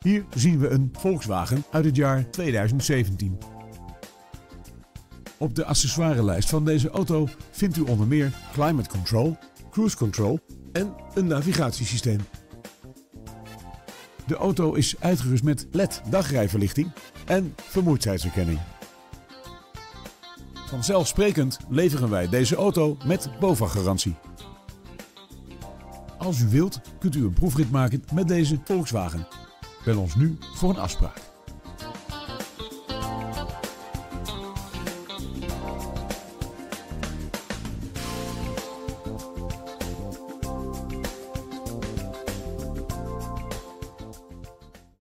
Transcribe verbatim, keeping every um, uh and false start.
Hier zien we een Volkswagen uit het jaar tweeduizend zeventien. Op de accessoirelijst van deze auto vindt u onder meer climate control, cruise control en een navigatiesysteem. De auto is uitgerust met L E D dagrijverlichting en vermoeidheidsherkenning. Vanzelfsprekend leveren wij deze auto met BOVAG-garantie. Als u wilt, kunt u een proefrit maken met deze Volkswagen. Bel ons nu voor een afspraak.